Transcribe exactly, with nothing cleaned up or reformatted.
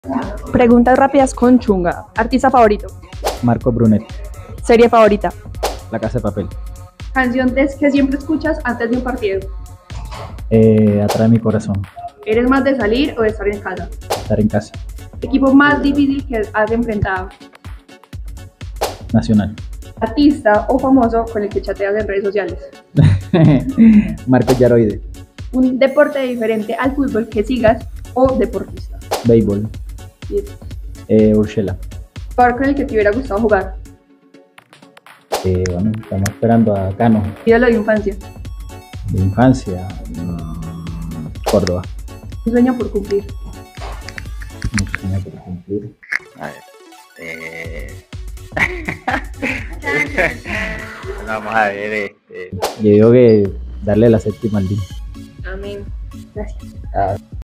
Preguntas rápidas con Chunga. Artista favorito. Marco Brunet. Serie favorita. La Casa de Papel. Canción des- que siempre escuchas antes de un partido. Eh, atrae mi corazón. ¿Eres más de salir o de estar en casa? Estar en casa. Equipo más difícil que has enfrentado. Nacional. Artista o famoso con el que chateas en redes sociales. Marco Yaroide. Un deporte diferente al fútbol que sigas o deportista. Béisbol. Bien. Eh, Urshela. Jugador con el que te hubiera gustado jugar. Eh, bueno, estamos esperando a Cano. Ídolo de infancia. De infancia. mm, Córdoba. Un sueño por cumplir. Un sueño por cumplir. A ver. Eh... Vamos a ver, este. Yo digo que darle la séptima al día. Amén. Gracias. Ah.